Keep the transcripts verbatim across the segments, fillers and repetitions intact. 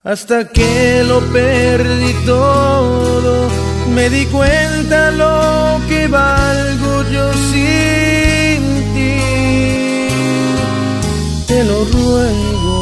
Hasta que lo perdí todo, me di cuenta lo que valgo yo sin ti. Te lo ruego,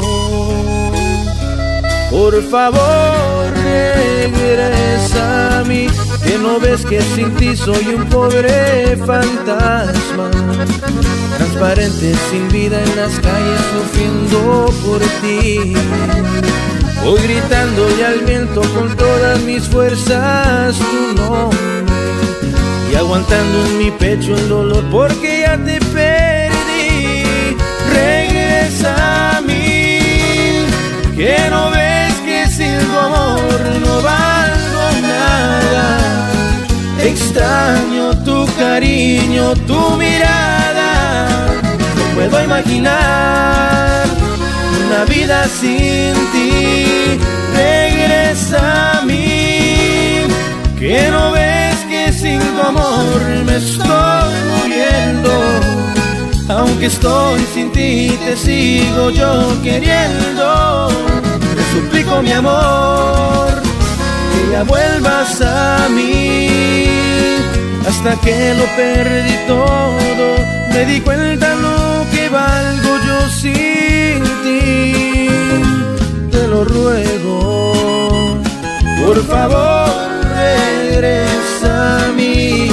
por favor regresa a mí, que no ves que sin ti soy un pobre fantasma, transparente sin vida en las calles sufriendo por ti. Voy gritándole al viento con todas mis fuerzas tu nombre y aguantando en mi pecho el dolor porque ya te perdí. Regresa a mí, que no ves que sin tu amor no valgo nada. Extraño tu cariño, tu mirada, no puedo imaginar una vida sin ti. Regresa a mí, que no ves que sin tu amor me estoy muriendo. Aunque estoy sin ti te sigo yo queriendo. Te suplico mi amor, que ya vuelvas a mí. Hasta que lo perdí todo, me di cuenta lo que valgo yo sin ti. Te lo ruego, por favor regresa a mí.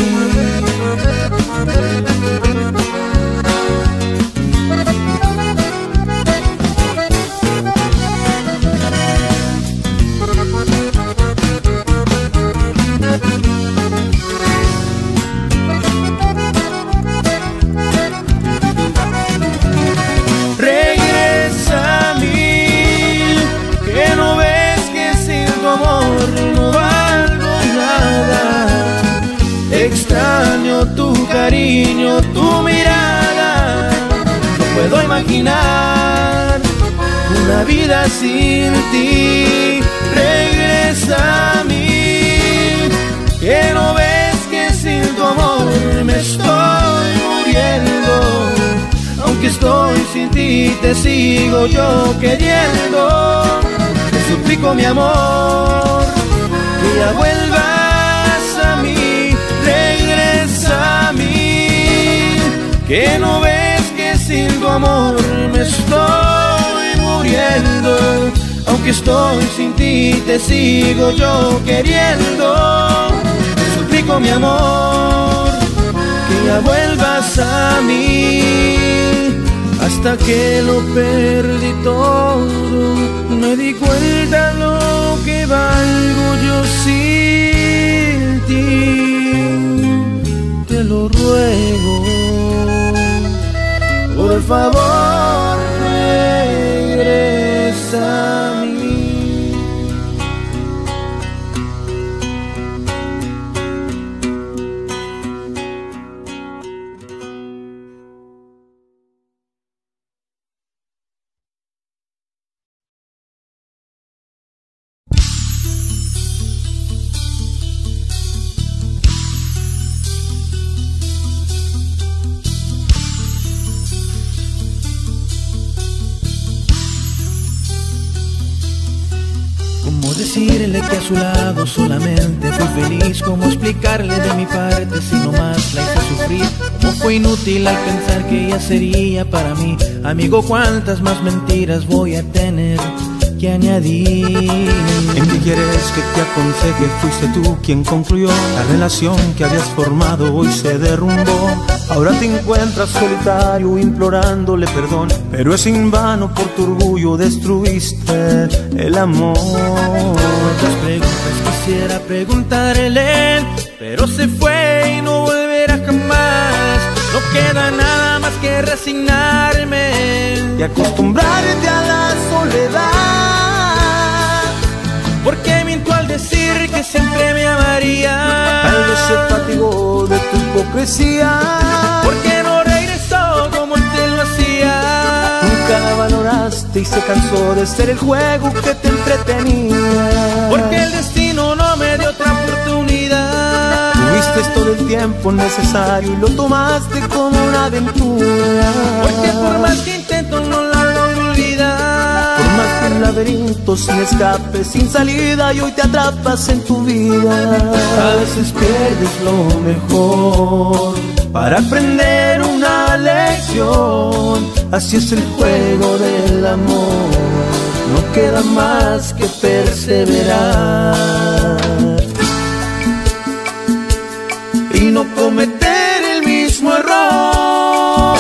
Extraño tu cariño, tu mirada, no puedo imaginar una vida sin ti. Regresa a mí, que no ves que sin tu amor me estoy muriendo. Aunque estoy sin ti te sigo yo queriendo. Te suplico mi amor, que ya vuelvas a mí. Regresa a mí, que no ves que sin tu amor me estoy muriendo. Aunque estoy sin ti te sigo yo queriendo. Te suplico mi amor, que ya vuelvas a mí. Hasta que lo perdí todo, me di cuenta lo que valgo yo sin ti. Te lo ruego, por favor regresa a mí. Decirle que a su lado solamente fui feliz. ¿Cómo explicarle de mi parte si nomás la hice sufrir? ¿Cómo fue inútil al pensar que ella sería para mí? Amigo, ¿cuántas más mentiras voy a tener que añadir? ¿En qué quieres que te aconseje? Fuiste tú quien concluyó. La relación que habías formado hoy se derrumbó. Ahora te encuentras solitario implorándole perdón, pero es en vano, por tu orgullo destruiste el amor. Muchas preguntas quisiera preguntarle, pero se fue y no volverá jamás. No queda nada más que resignarme y acostumbrarte a la soledad. Porque mintió al decir que siempre me amaría. Tal vez se fatigó de tu hipocresía. Porque no regresó como él te lo hacía. Nunca la valoraste y se cansó de ser el juego que te entretenía. Porque el destino no me dio otra oportunidad. Tuviste todo el tiempo necesario y lo tomaste como una aventura. Porque por más que intento no la logro olvidar. Por más que un laberinto sin escape, sin salida, y hoy te atrapas en tu vida. A veces pierdes lo mejor para aprender una lección. Así es el juego del amor, no queda más que perseverar y no cometer el mismo error.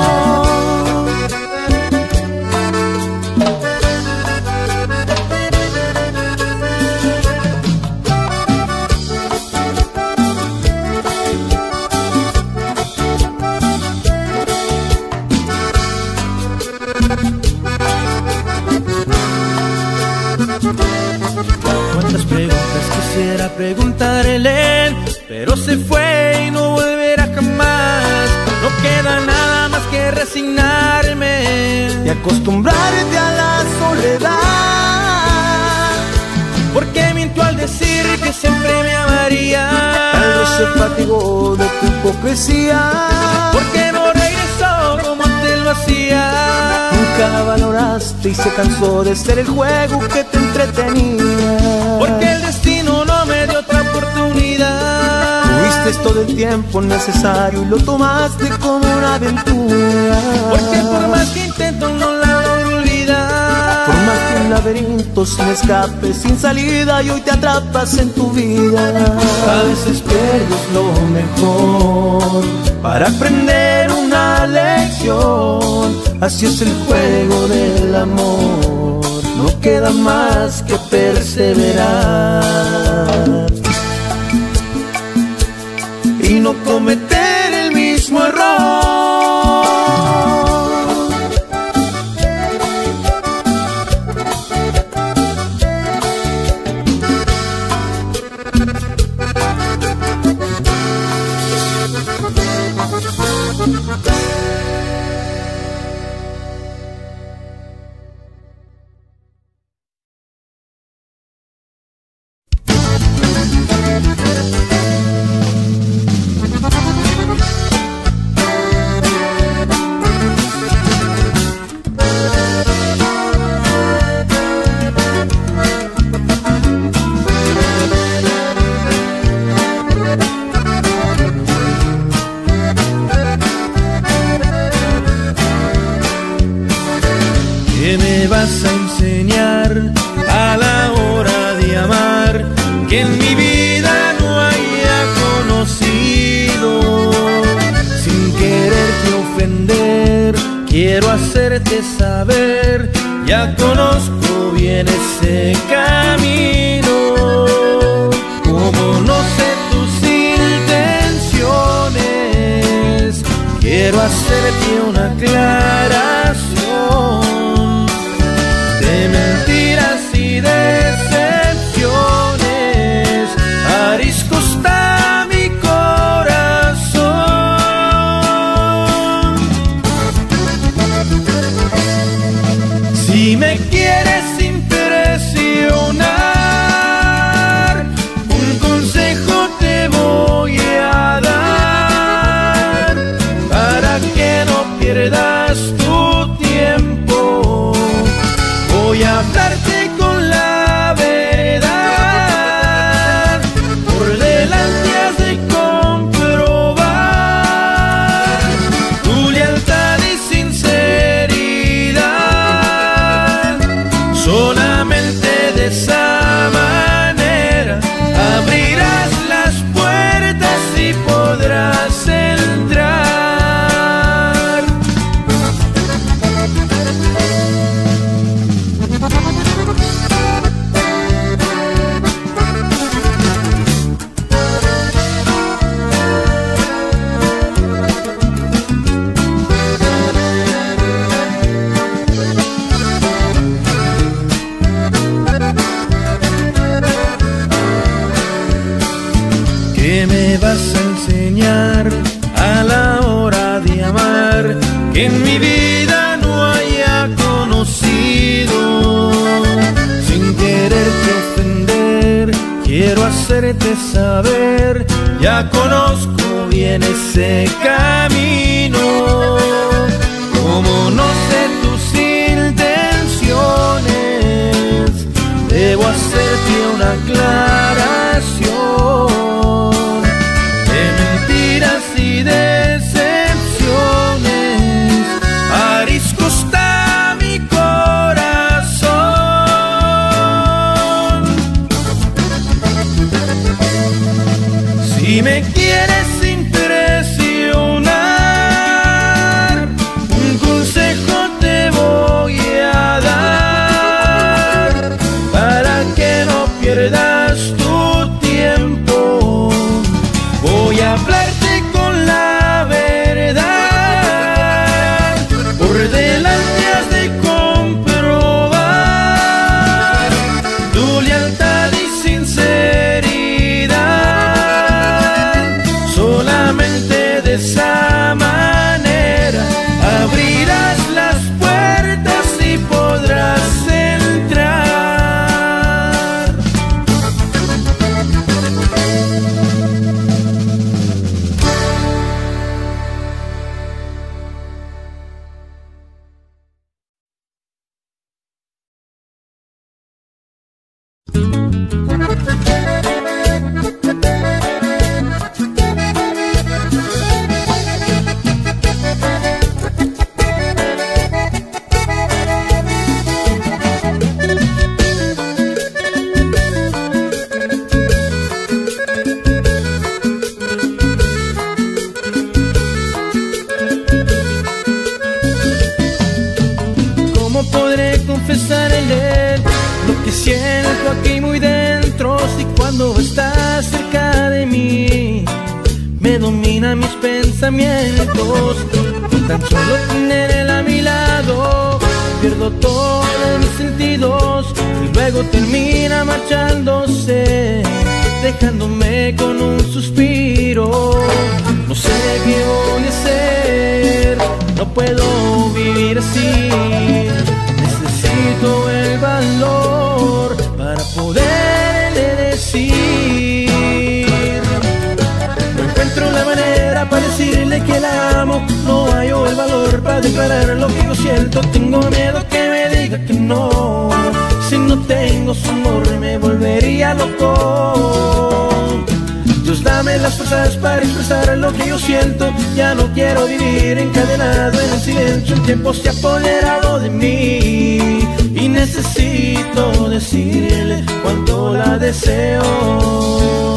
Cuántas preguntas quisiera preguntarle, pero se fue y no volverá jamás. No queda nada más que resignarme y acostumbrarte a la soledad, porque mintió al decir que siempre me amaría. Tal vez se fatigó de tu hipocresía, porque no regresó como antes lo hacía. Nunca valoraste y se cansó de ser el juego que te entretenía, porque el destino no me dio otra oportunidad. Tuviste todo el tiempo necesario y lo tomaste como una aventura, porque por más que intento no la logro olvidar. Por más que un laberinto sin escape, sin salida, y hoy te atrapas en tu vida. A veces pierdes lo mejor para aprender una lección. Así es el juego del amor, no queda más que perseverar y no cometer el mismo error. ¿Qué me vas a enseñar a la hora de amar que en mi vida no haya conocido? Sin quererte ofender, quiero hacerte saber, ya conozco bien ese camino. Como no sé tus intenciones, quiero hacerte una aclaración. De mentiras y decepciones, arisco está mi corazón. Si me quieres impresionar, un consejo te voy a dar, para que no pierdas tu tiempo. Voy a hablarte con la verdad, por delante has de comprobar tu lealtad y sinceridad. Solamente de esa manera abrirás las puertas y podrás entrar. ¿Qué me vas a enseñar a la hora de amar que en mi vida no haya conocido? Sin quererte ofender, quiero hacerte saber, ya conozco bien ese camino. Como no sé tus intenciones, debo hacerte una aclaración de mentiras y decepciones. Arisco está mi corazón. Si me quieres impresionar, un consejo te voy a dar para que no pierdas tu tiempo. Voy a hablarte con la verdad, por delante has de comprobar tu lealtad y sinceridad. Solamente de esa manera abrirás las puertas y podrás entrar. ¿Cómo podré confesarle lo que siento aquí muy dentro? Si cuando estás cerca de mí me dominan mis pensamientos. Con tan solo tenerla a mi lado pierdo todos mis sentidos y luego termina marchándose, dejándome con un suspiro. No sé qué voy a hacer, no puedo vivir así. Necesito el valor para poderle decir. No encuentro la manera para decirle que la amo. No hallo el valor para declarar lo que yo siento. Tengo miedo que me diga que no. Si no tengo su amor me volvería loco. Dios, dame las fuerzas para expresar lo que yo siento. Ya no quiero vivir encadenado en el silencio. El tiempo se ha apoderado de mí y necesito decirle cuánto la deseo.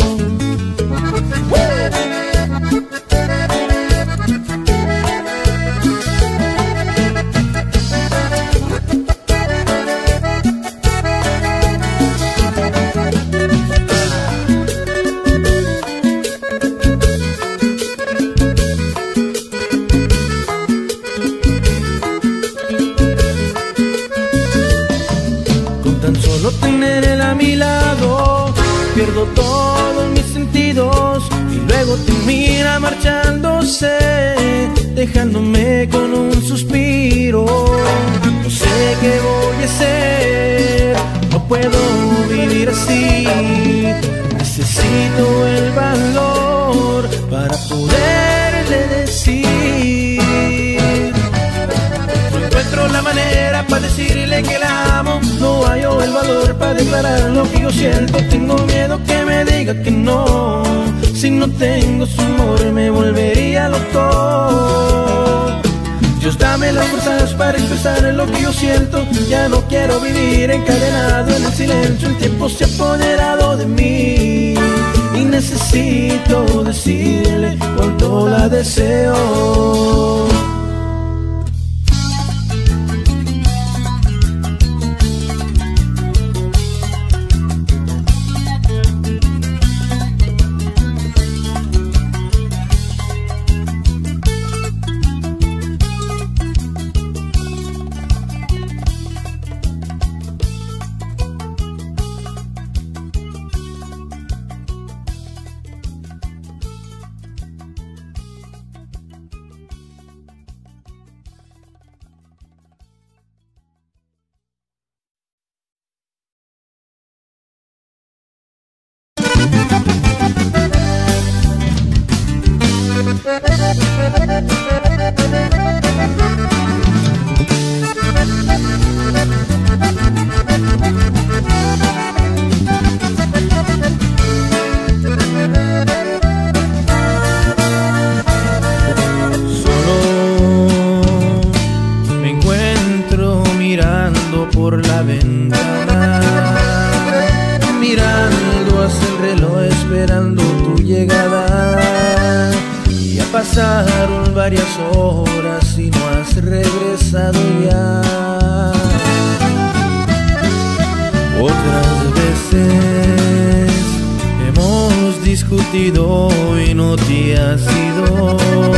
Solo tenerla a mi lado pierdo todos mis sentidos y luego termina marchándose, dejándome con un suspiro. No sé qué voy a hacer, no puedo vivir así. Necesito el valor para poderle decir. No encuentro la manera para decirle que la amo. No hallo el valor para declarar lo que yo siento. Tengo miedo que me diga que no. Si no tengo su amor me volvería loco. Dios, dame las fuerzas para expresar lo que yo siento. Ya no quiero vivir encadenado en el silencio. El tiempo se ha apoderado de mí y necesito decirle cuánto la deseo. pasaron varias horas y no has regresado ya. Otras veces hemos discutido y no te has ido.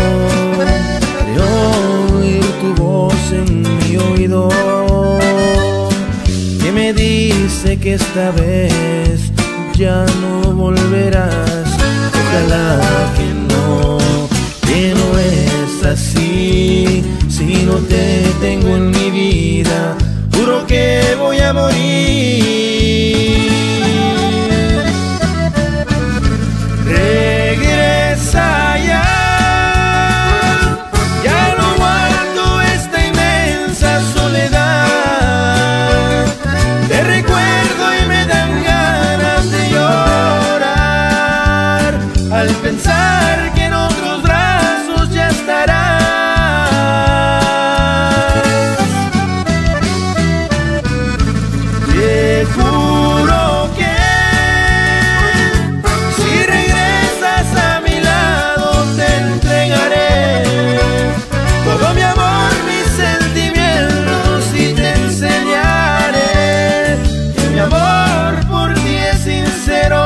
Creo oír tu voz en mi oído que me dice que esta vez ya no volverás. Ojalá que no, que no es así. Si no te tengo en mi vida, juro que voy a morir. Regresa ya, ya no aguanto esta inmensa soledad. Te recuerdo y me dan ganas de llorar al pensar que en otros brazos ya estarás. Te juro que si regresas a mi lado te entregaré todo mi amor, mis sentimientos y te enseñaré que mi amor por ti es sincero.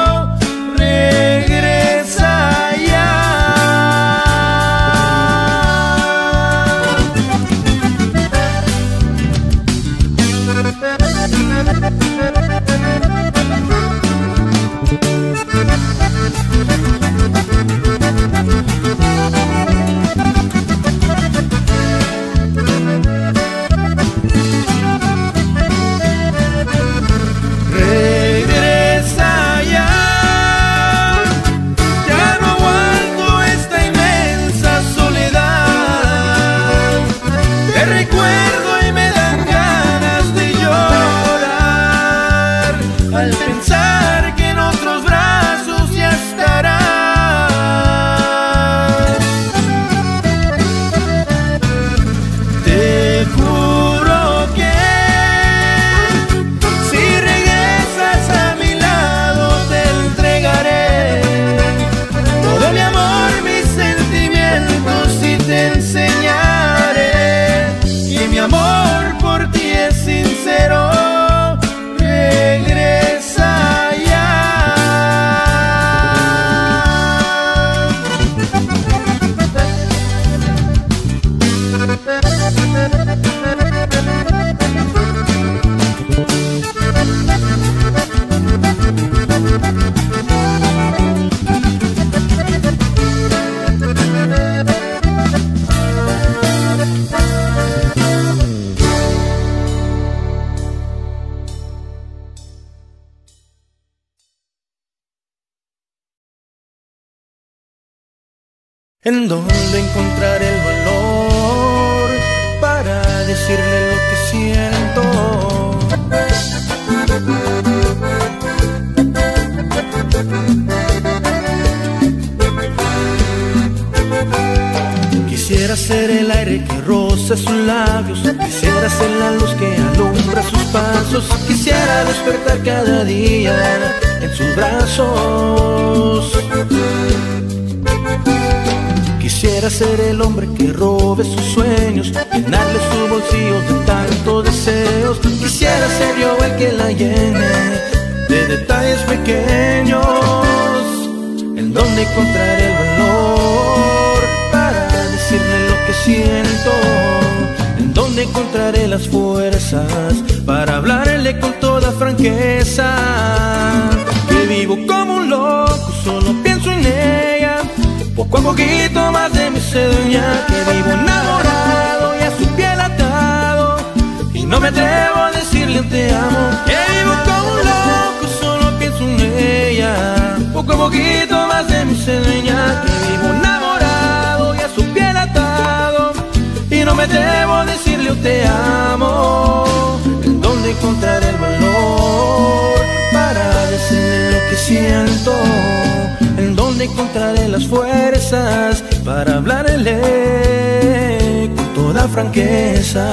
¿En dónde encontrar el valor para decirle lo que siento? Quisiera ser el aire que roza sus labios, quisiera ser la luz que alumbra sus pasos, quisiera despertar cada día en sus brazos. Quisiera ser el hombre que robe sus sueños, llenarle sus bolsillos de tantos deseos. Quisiera ser yo el que la llene de detalles pequeños. ¿En dónde encontrar el valor para decirle lo que siento? ¿En dónde encontraré las fuerzas para hablarle con toda franqueza? Que vivo como un loco, solo pienso en ella. Poco a poquito más de mí se dueña, que vivo enamorado y a su piel atado, y no me atrevo a decirle te amo. Que vivo como un loco, solo pienso en ella. Poco a poquito más de mí se dueña, que vivo enamorado y a su piel atado, y no me atrevo a decirle te amo. ¿En dónde encontrar el valor para decirle lo que siento? ¿En dónde encontraré las fuerzas para hablarle con toda franqueza?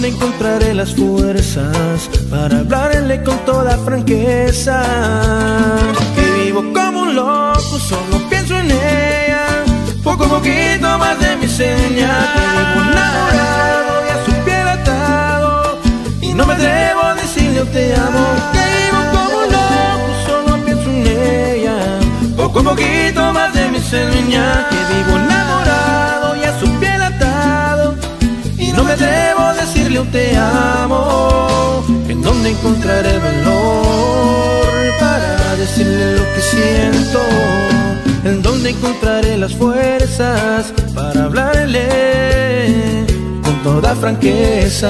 dónde encontraré las fuerzas para hablarle con toda franqueza? Que vivo como un loco, solo pienso en ella, poco a poquito más de mi seña. Que vivo enamorado y a su piel atado, y no me atrevo a decirle yo te amo. Que vivo como un loco, solo pienso en ella, poco a poquito más de mi seña. Que vivo enamorado y a su piel atado, y no me atrevo a decirle yo te amo. ¿En dónde encontraré valor para decirle lo que siento? ¿En dónde encontraré las fuerzas para hablarle con toda franqueza?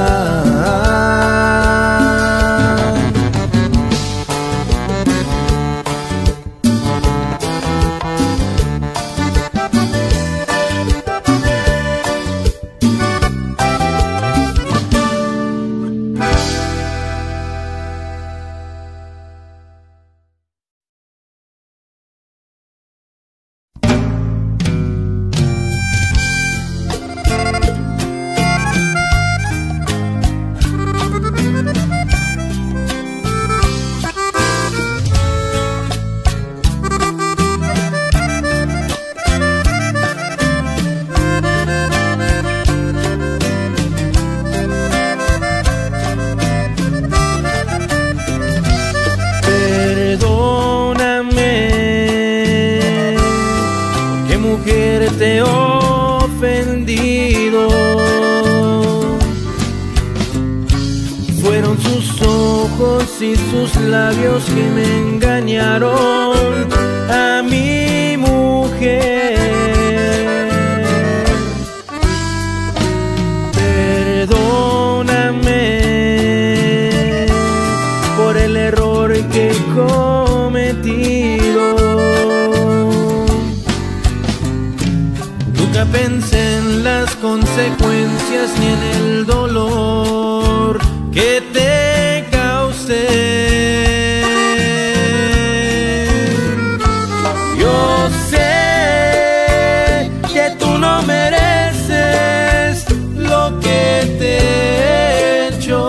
Te he ofendido. Fueron sus ojos y sus labios que me engañaron a mi mujer. Perdóname por el error que he cometido. Nunca pensé en las consecuencias ni en el dolor que te causé. Yo sé que tú no mereces lo que te he hecho.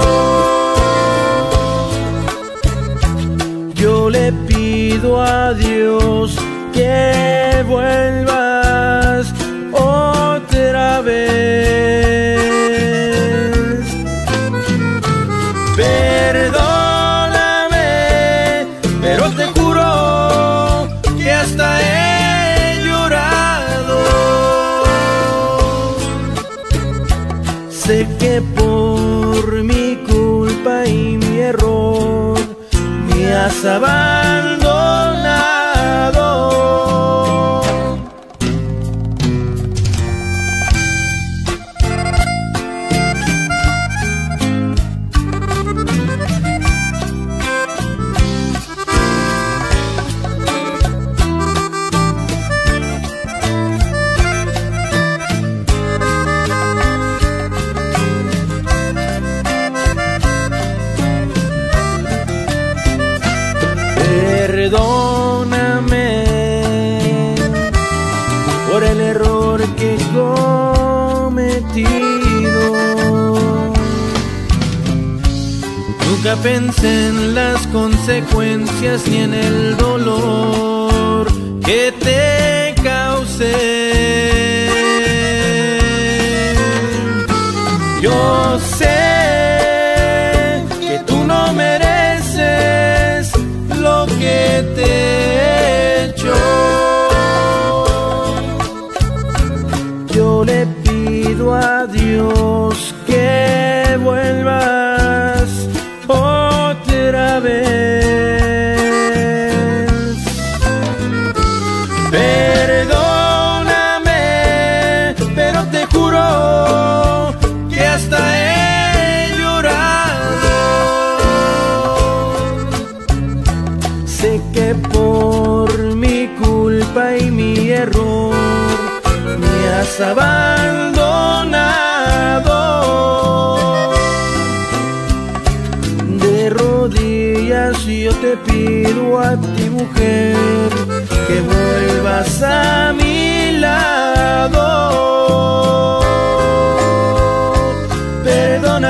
Yo le pido a Dios que vuelvas otra vez. Perdóname, pero te juro que hasta he llorado. Sé que por mi culpa y mi error me has abandonado. Perdóname por el error que he cometido. Nunca pensé en las consecuencias ni en el dolor que te causé. Yo sé que tú no mereces lo que te he hecho. Yo le pido a Dios que vuelvas otra vez. Perdóname, pero te juro que hasta he llorado. Sé que por mi culpa y mi error me has abandonado. De rodillas yo te pido a ti, mujer, que vuelvas a mi lado. Perdóname,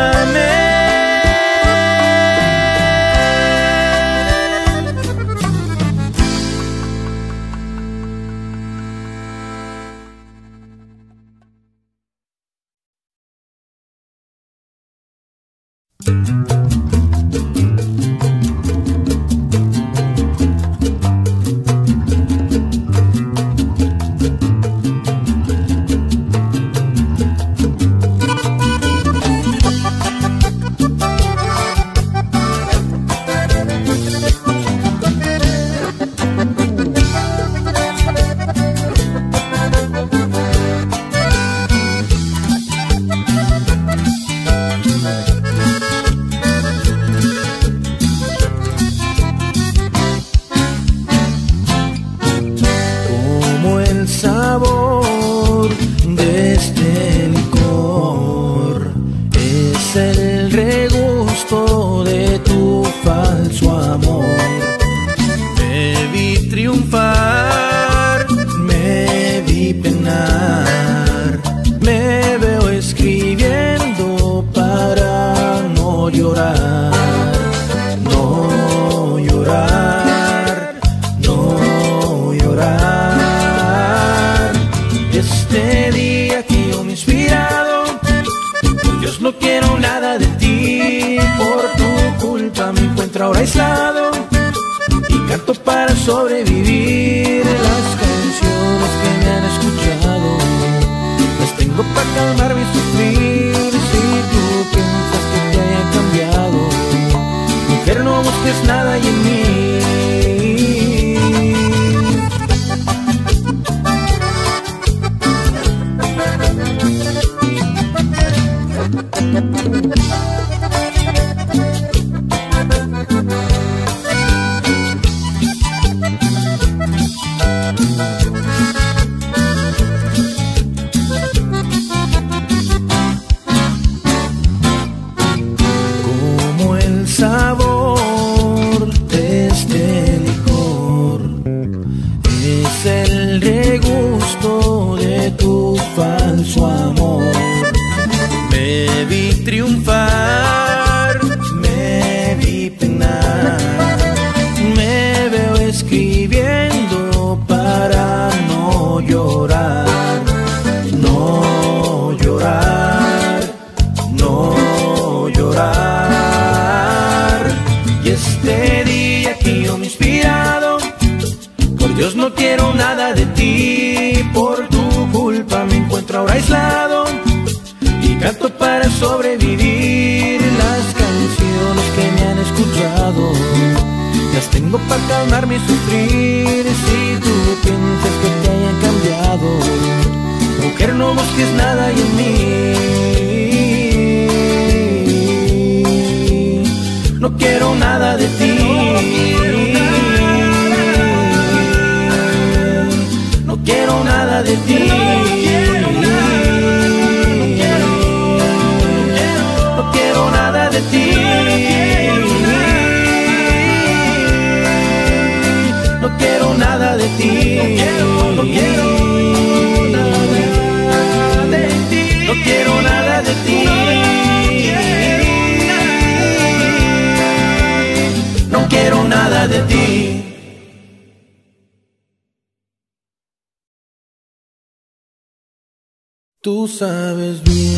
Tú sabes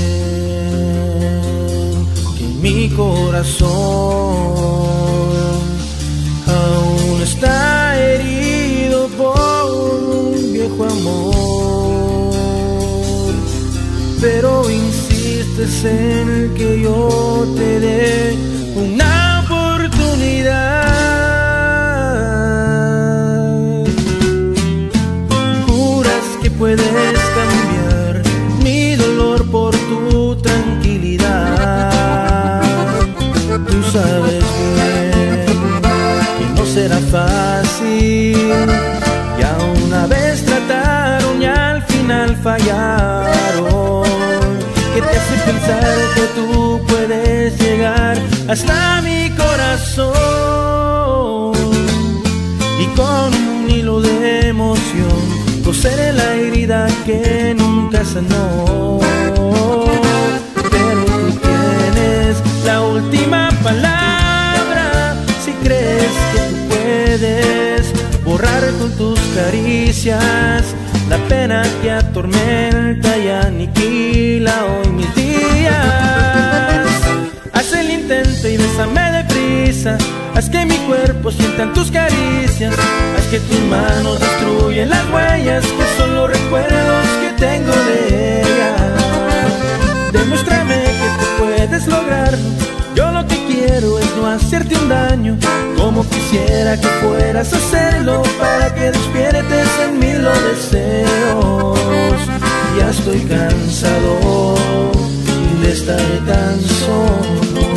bien que mi corazón aún está herido por un viejo amor, pero insistes en que yo te dé una oportunidad. Juras que puedes cambiar mi dolor por tu tranquilidad. Tú sabes bien que no será fácil, ya una vez trataron y al final fallaron. ¿Qué te hace pensar que tú puedes llegar hasta mi corazón? Y con un hilo de emoción coseré la herida que nunca sanó. Pero tú tienes la última palabra. Si crees que tú puedes borrar con tus caricias la pena que atormenta y aniquila hoy mis días, haz el intento sientan tus caricias. Haz que tus manos destruyen las huellas que son los recuerdos que tengo de ella. Demuéstrame que tú puedes lograrlo. Yo lo que quiero es no hacerte un daño, como quisiera que fueras a hacerlo, para que despiertes en mí los deseos. Ya estoy cansado de estar tan solo.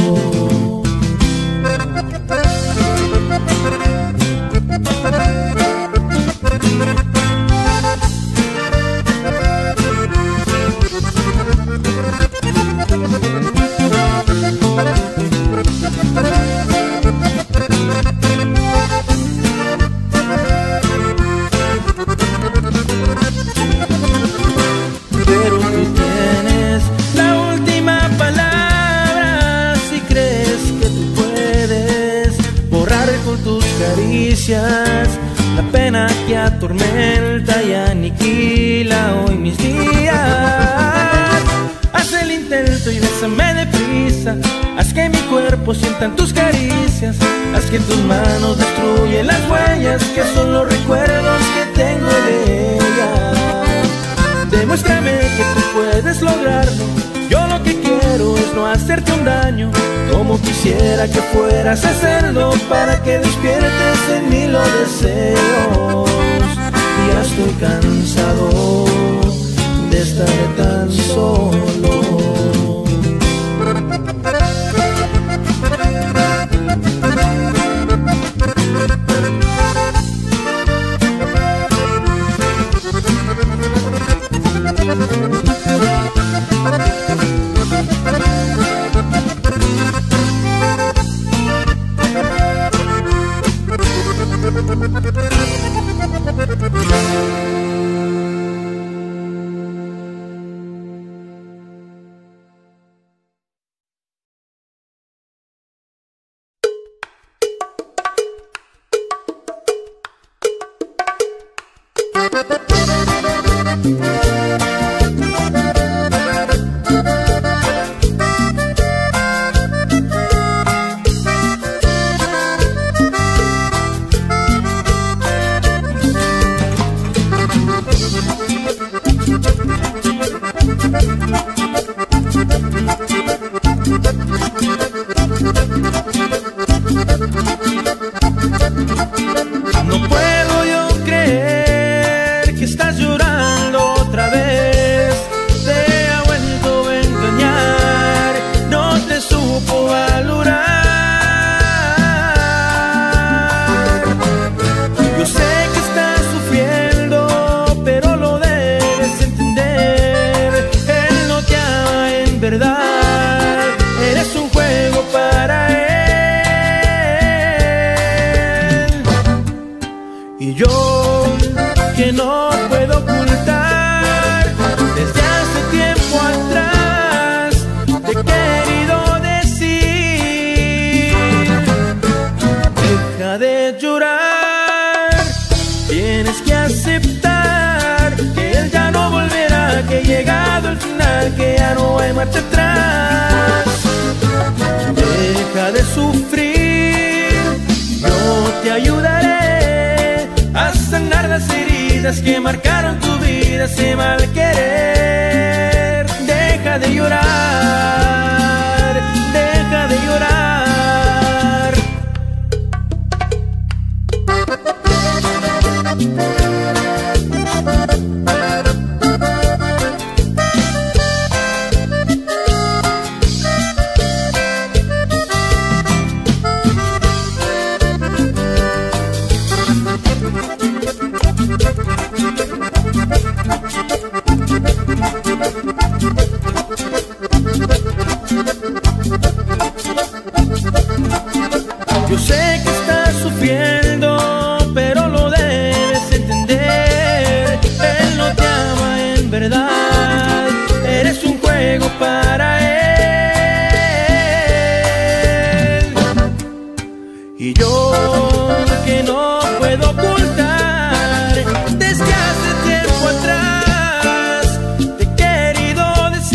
Pero tú tienes la última palabra. Si crees que tú puedes borrar con tus caricias la pena que atormenta y aniquila hoy mis días. Haz el intento y bésame deprisa. Haz que mi cuerpo sientan tus caricias. Haz que tus manos destruyen las huellas que son los recuerdos que tengo de ella. Demuéstrame que tú puedes lograrlo. Yo lo que quiero es no hacerte un daño, como quisiera que fueras a hacerlo, para que despiertes en mí los deseos. Ya estoy cansado de estar tan solo. Que marcaron tu vida, ese mal querer. Deja de llorar, deja de llorar. Yo sé que estás sufriendo, pero lo debes entender. Él no te ama en verdad, eres un juego para él. Y yo que no puedo ocultar, desde hace tiempo atrás te he querido decir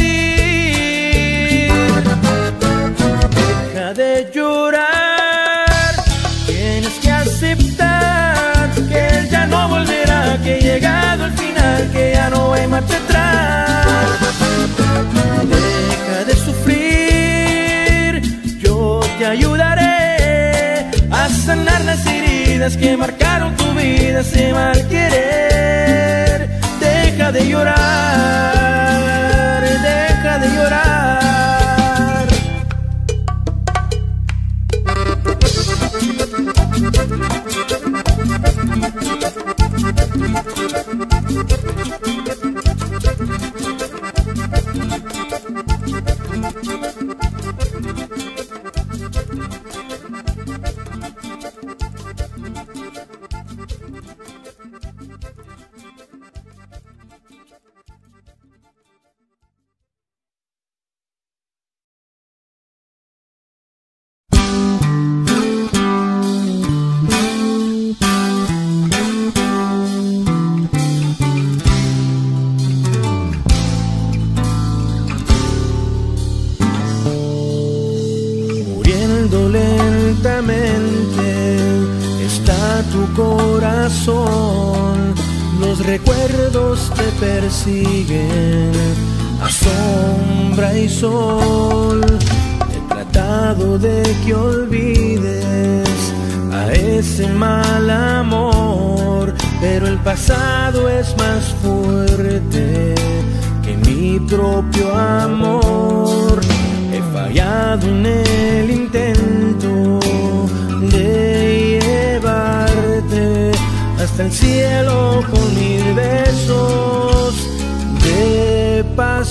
justamente está tu corazón. Los recuerdos te persiguen a sombra y sol. He tratado de que olvides a ese mal amor, pero el pasado es más fuerte que mi propio amor. He fallado en el intento de llevarte hasta el cielo con mil besos de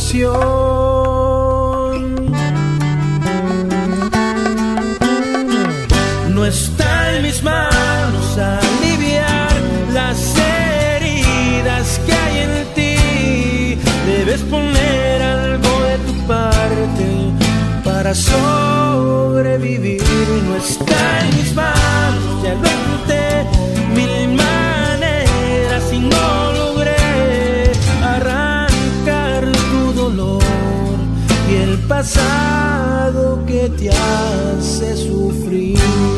pasión. No está en mis manos aliviar las heridas que hay en ti. Debes poner algo de tu parte para sobrevivir. No está en mis manos, ya lo intenté mil maneras y no logré arrancar tu dolor y el pasado que te hace sufrir.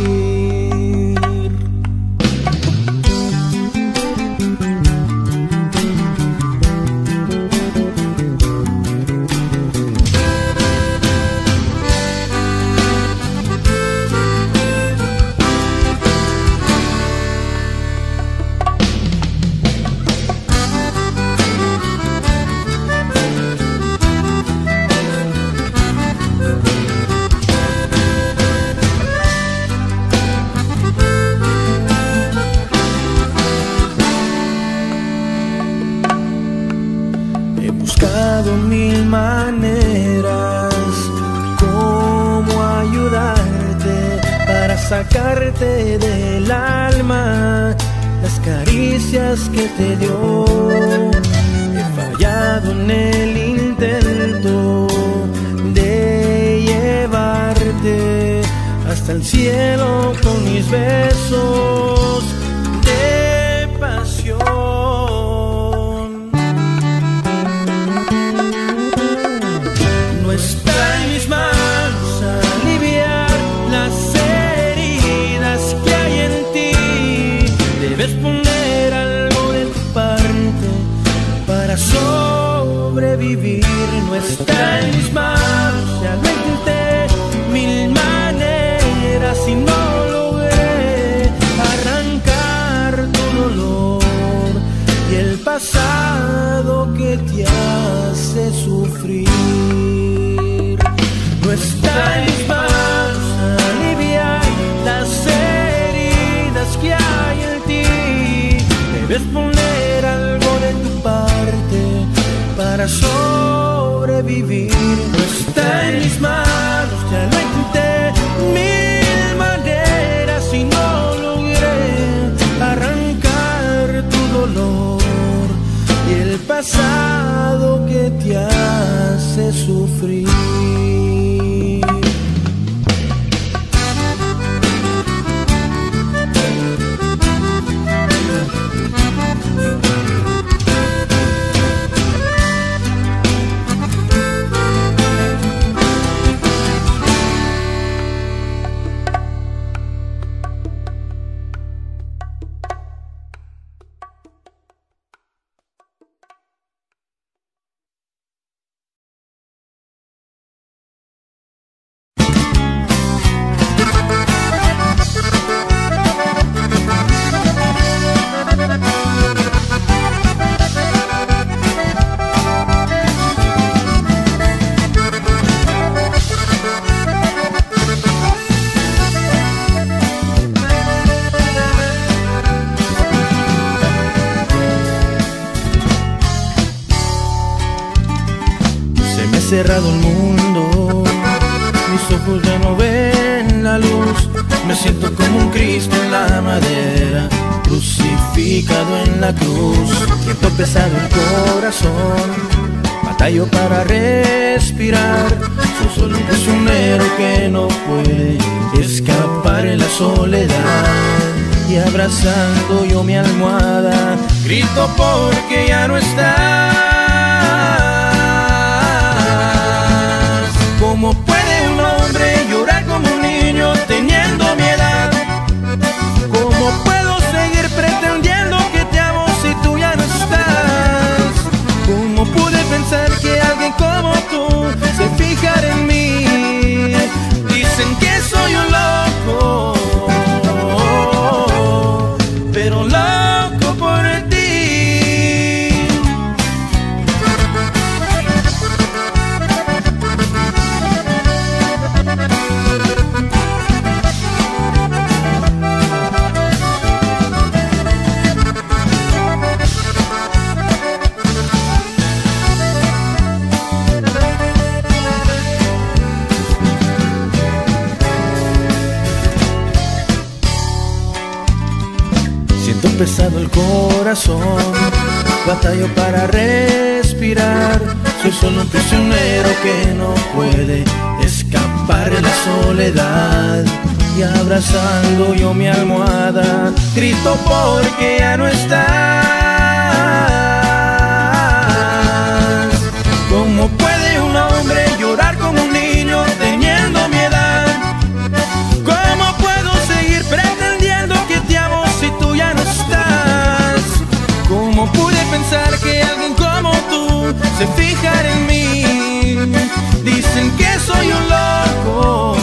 Mil maneras cómo ayudarte para sacarte del alma las caricias que te dio. He fallado en el intento de llevarte hasta el cielo con mis besos de pasión. Poner algo de tu parte para sobrevivir. No está en mis manos, ya lo intenté mil maneras y no logré arrancar tu dolor y el pasado que te hace sufrir. No está en mis manos aliviar las heridas que hay en ti. Debes poner algo de tu parte para sobrevivir. No está en mis manos, ya lo intenté mil maneras y no logré arrancar tu dolor y el pasado que te hace sufrir. Cerrado el mundo, mis ojos ya no ven la luz. Me siento como un Cristo en la madera, crucificado en la cruz. Siento pesado el corazón, batallo para respirar. Soy solo un prisionero que no puede escapar en la soledad. Y abrazando yo mi almohada, grito porque ya no estás. ¿Cómo puede un hombre llorar como un niño teniendo miedo? pesado el corazón, batallo para respirar. Soy solo un prisionero que no puede escapar de la soledad. Y abrazando yo mi almohada, grito porque ya no estás. ¿Cómo puede un hombre llorar como un niño teniendo mi edad? ¿Cómo puedo seguir pretendiendo que te amo si tú ya no estás? ¿Cómo pude pensar que alguien como tú se fijara en mí? Dicen que soy un loco.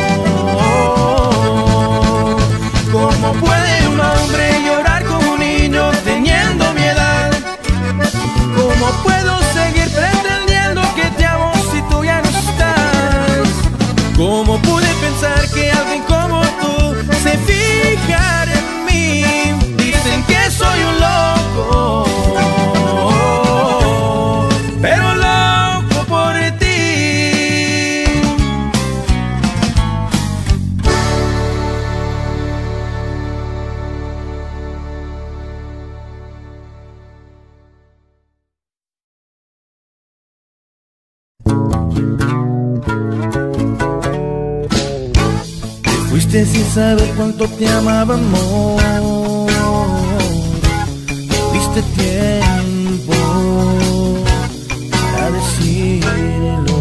¿Cómo puede un hombre llorar como un niño teniendo mi edad? ¿Cómo puedo seguir pretendiendo que te amo si tú ya no estás? ¿Cómo pude pensar que alguien como tú se fijara en mí? Dicen que soy un loco, pero loco por ti. Sin saber cuánto te amaba, amor. Diste tiempo para decirlo.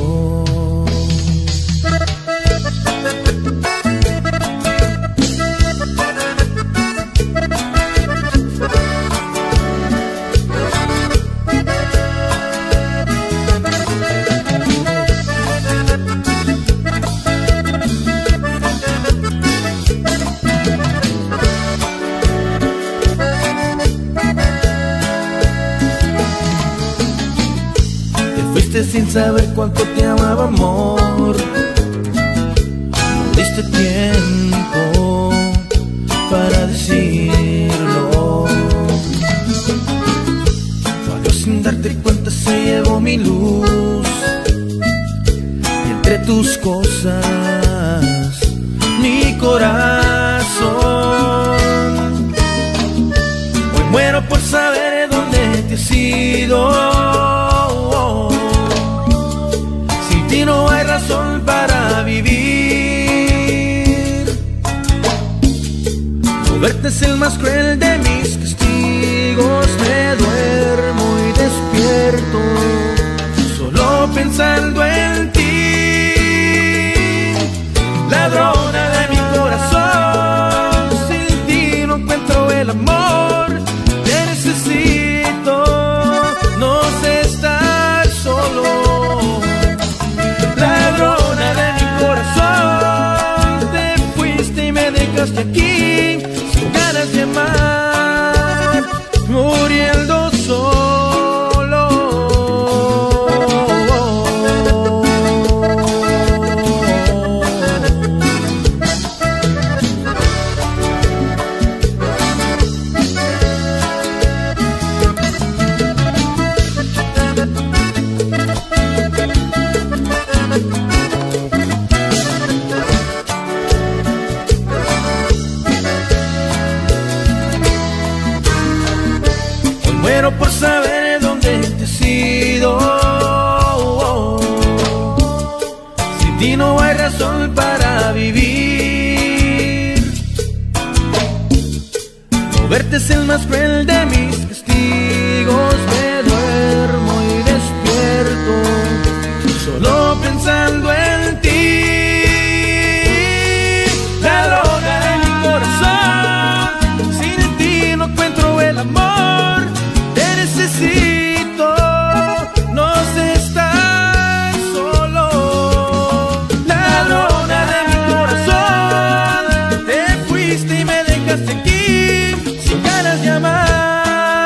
Sin saber cuánto te amaba, amor. No diste tiempo para decirlo. Tu adiós sin darte cuenta se llevó mi luz. Y entre tus cosas mi corazón. Hoy muero por saber dónde te has ido. No hay razón para vivir. No verte es el más cruel de mis castigos. Me duermo y despierto solo pensando en ti. Ladrona de mi corazón, sin ti no encuentro el amor. Te necesito, no sé estar solo. Ladrona de mi corazón, te fuiste y me dejaste aquí sin ganas de amar, muriendo solo. Muero por saber dónde te has ido. Sin ti no hay razón para vivir. No verte es el más cruel de mis castigos. Me duermo y despierto solo pensando en ti. Ladrona de mi corazón, sin ti no encuentro el amor. Necesito, no sé estar solo. Ladrona de mi corazón, te fuiste y me dejaste aquí sin ganas de amar.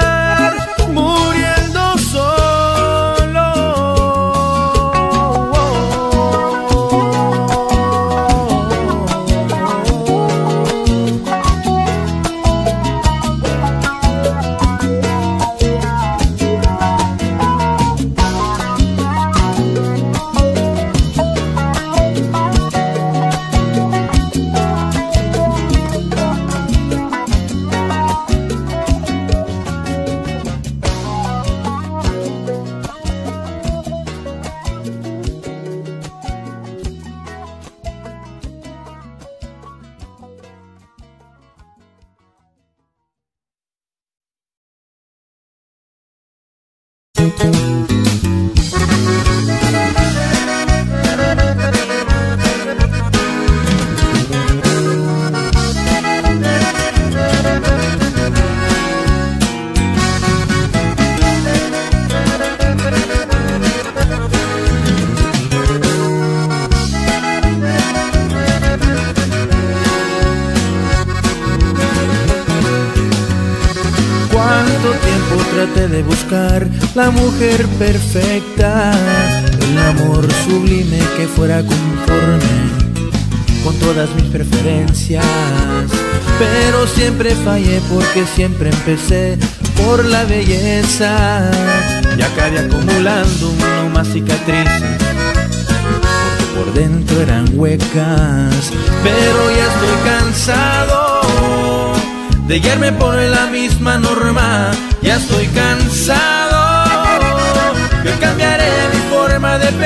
de buscar la mujer perfecta, el amor sublime que fuera conforme con todas mis preferencias. Pero siempre fallé porque siempre empecé por la belleza y acabé acumulando no más cicatrices porque por dentro eran huecas. Pero ya estoy cansado de guiarme por la misma norma, ya estoy cansado, yo cambiaré mi forma de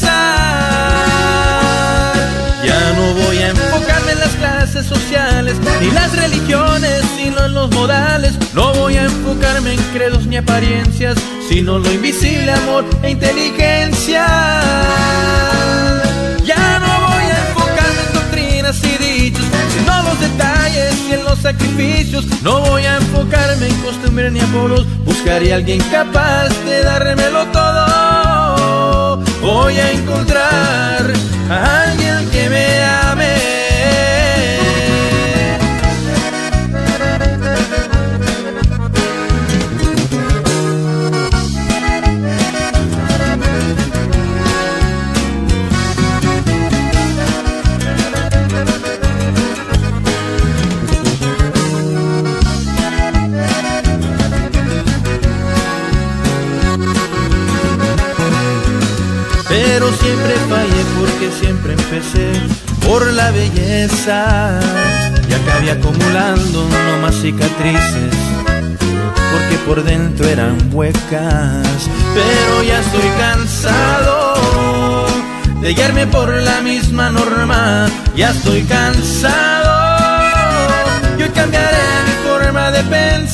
pensar. Ya no voy a enfocarme en las clases sociales ni las religiones, sino en los modales. No voy a enfocarme en credos ni apariencias, sino en lo invisible, amor e inteligencia. Ya no voy a enfocarme en doctrinas y dichos, sino en los detalles y en los sacrificios. No voy a enfocarme en costumbres ni apodos, buscaré a alguien capaz de dármelo todo. Voy a encontrar a alguien que me ame. Pero siempre fallé porque siempre empecé por la belleza y acabé acumulando no más cicatrices porque por dentro eran huecas. Pero ya estoy cansado de guiarme por la misma norma, ya estoy cansado, yo cambiaré mi forma de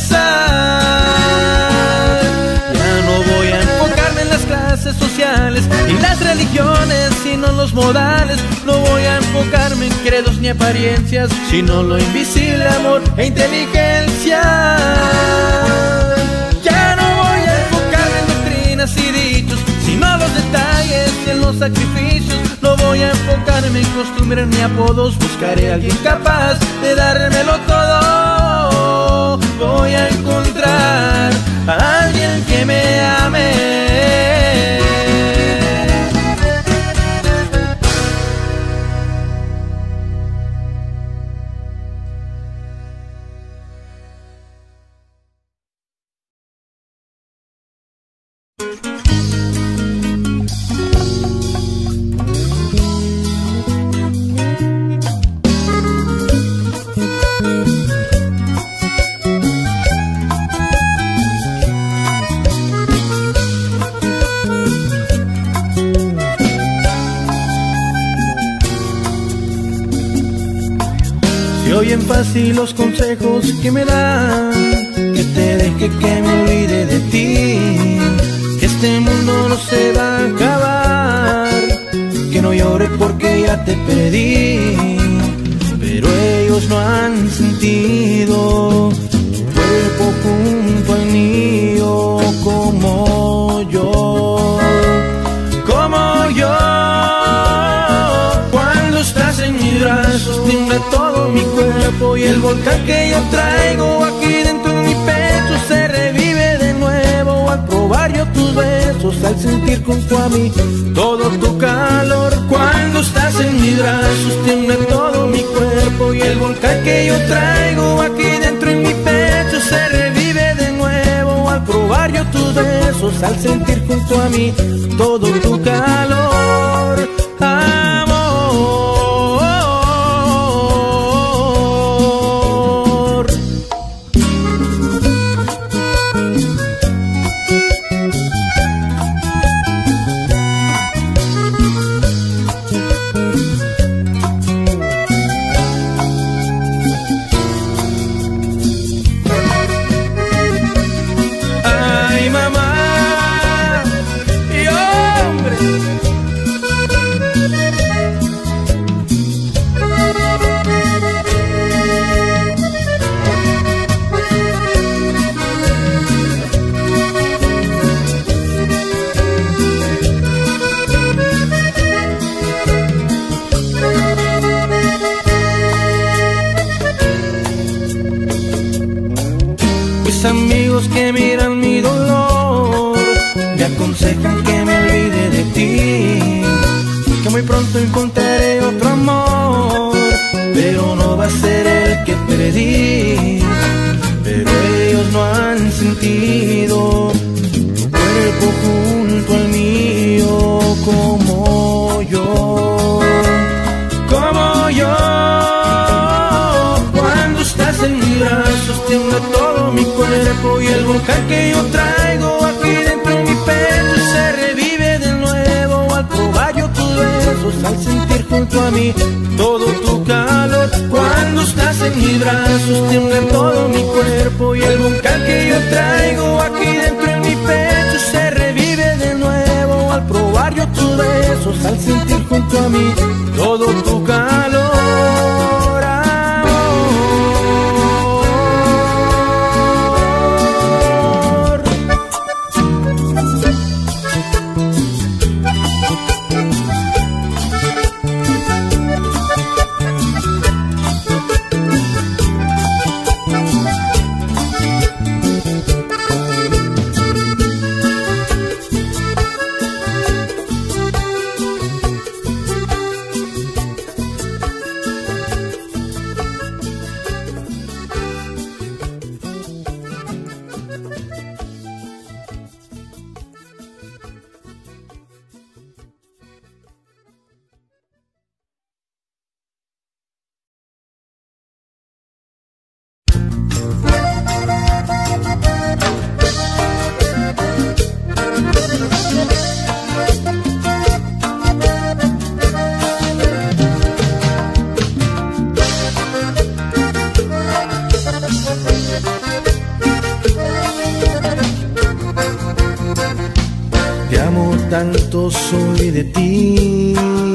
pensar. Ya no voy a enfocarme en las clases sociales y las religiones, sino en los modales. No voy a enfocarme en credos ni apariencias, sino lo invisible, amor e inteligencia. Ya no voy a enfocarme en doctrinas y dichos, sino en los detalles y en los sacrificios. No voy a enfocarme en costumbres ni apodos, buscaré a alguien capaz de dármelo todo. Voy a encontrar a alguien que me ame. Oyen fácil los consejos que me dan, que te deje, que me olvide de ti, que este mundo no se va a acabar, que no llore porque ya te perdí. Pero ellos no han sentido tu cuerpo junto al mío como yo, como yo. Cuando estás en mis brazos tiembla todo mi cuerpo y el volcán que yo traigo aquí dentro de mi pecho se revive de nuevo al probar yo tus besos, al sentir junto a mí todo tu calor. Cuando estás en mis brazos tiembla todo mi cuerpo y el volcán que yo traigo aquí dentro de mi pecho se revive de nuevo al probar yo tus besos, al sentir junto a mí todo tu calor. Amor. Amigos que miran mi dolor pronto encontraré otro amor, pero no va a ser el que perdí. Pero ellos no han sentido tu cuerpo junto al mío como yo, como yo. Cuando estás en mis brazos tiembla todo mi cuerpo y el volcán que yo traigo aquí dentro de mi pecho se revive de nuevo al probar yo tus besos, al sentir junto a mí todo tu calor. Cuando estás en mis brazos tiembla todo mi cuerpo y el volcán que yo traigo aquí dentro de mi pecho se revive de nuevo al probar yo tus besos, al sentir junto a mí todo tu calor. Tanto soy de ti,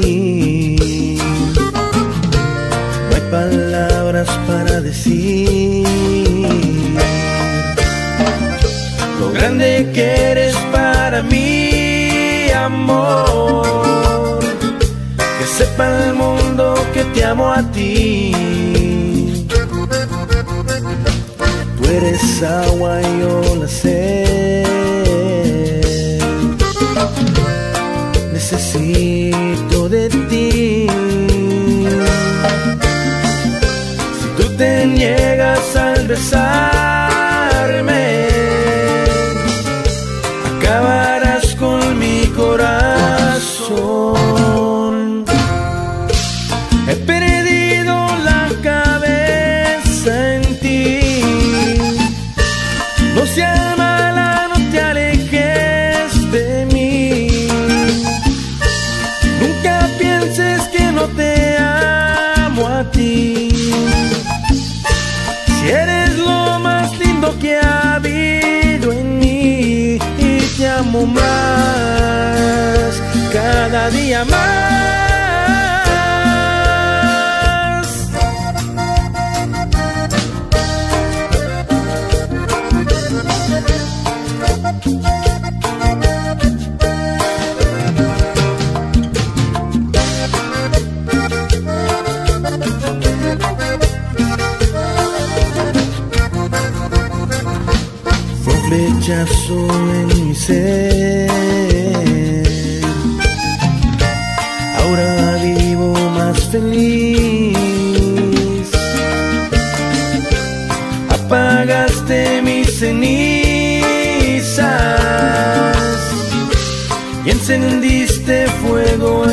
no hay palabras para decir lo grande que eres para mí, amor. Que sepa el mundo que te amo a ti. Tú eres agua y yo la sé. Necesito de ti. Si tú te niegas al besarme, acabarás con mi corazón. He perdido la cabeza en ti. No seas mala, no te alejes de mí. Nunca pienses que no te amo a ti. Si eres lo más lindo que ha habido en mí, y te amo más, cada día más. Flechazo en mi ser, ahora vivo más feliz. Apagaste mis cenizas y encendiste fuego